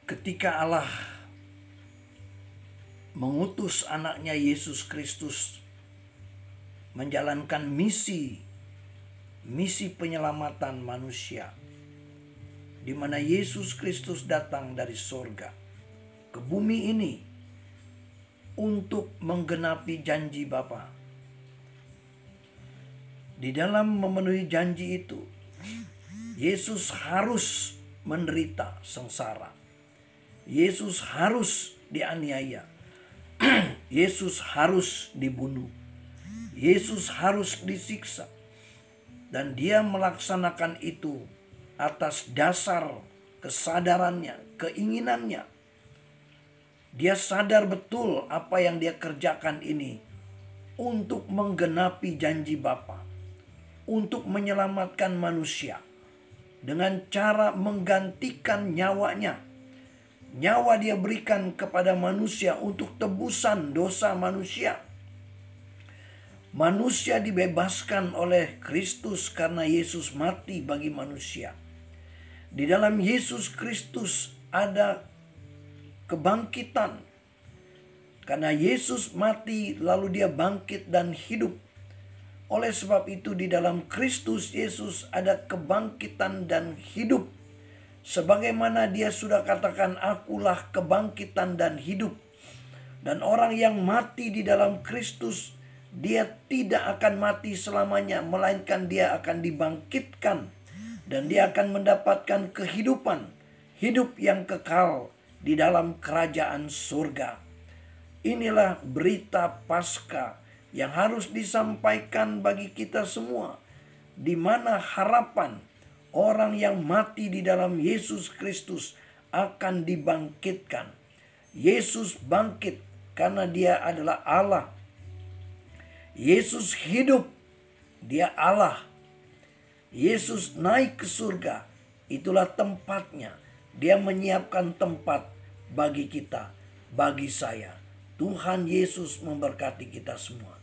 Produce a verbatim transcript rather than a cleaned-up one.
Ketika Allah mengutus anaknya Yesus Kristus menjalankan misi misi penyelamatan manusia, di mana Yesus Kristus datang dari sorga ke bumi ini untuk menggenapi janji Bapa. Di dalam memenuhi janji itu, Yesus harus menderita sengsara. Yesus harus dianiaya. Yesus harus dibunuh. Yesus harus disiksa. Dan dia melaksanakan itu atas dasar kesadarannya, keinginannya. Dia sadar betul apa yang dia kerjakan ini untuk menggenapi janji Bapa, untuk menyelamatkan manusia dengan cara menggantikan nyawanya. Nyawa dia berikan kepada manusia untuk tebusan dosa manusia. Manusia dibebaskan oleh Kristus karena Yesus mati bagi manusia. Di dalam Yesus Kristus ada kebangkitan. Karena Yesus mati lalu dia bangkit dan hidup. Oleh sebab itu di dalam Kristus Yesus ada kebangkitan dan hidup. Sebagaimana dia sudah katakan, akulah kebangkitan dan hidup. Dan orang yang mati di dalam Kristus, dia tidak akan mati selamanya, melainkan dia akan dibangkitkan. Dan dia akan mendapatkan kehidupan, hidup yang kekal di dalam kerajaan surga. Inilah berita Paskah yang harus disampaikan bagi kita semua, di mana harapan orang yang mati di dalam Yesus Kristus akan dibangkitkan. Yesus bangkit karena dia adalah Allah. Yesus hidup, dia Allah. Yesus naik ke surga, itulah tempatnya. Dia menyiapkan tempat bagi kita, bagi saya. Tuhan Yesus memberkati kita semua.